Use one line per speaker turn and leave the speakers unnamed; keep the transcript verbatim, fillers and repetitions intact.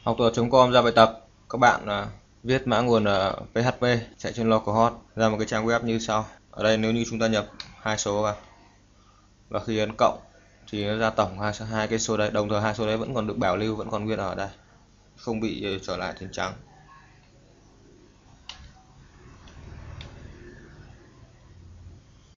Học tutor chấm com ra bài tập. Các bạn à, viết mã nguồn ở pê hát pê chạy trên localhost ra một cái trang web như sau. Ở đây nếu như chúng ta nhập hai số vào và khi ấn cộng thì nó ra tổng hai hai cái số đấy, đồng thời hai số đấy vẫn còn được bảo lưu, vẫn còn nguyên ở đây, không bị trở lại thành trắng.